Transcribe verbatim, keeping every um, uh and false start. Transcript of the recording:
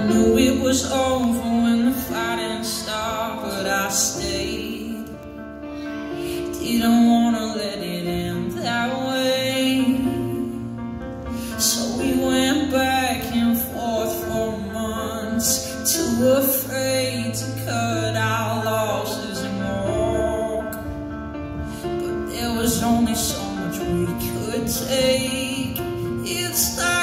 Knew it was over when the fighting started, but I stayed. Didn't wanna let it end that way. So we went back and forth for months, too afraid to cut our losses and walk. But there was only so much we could take. It started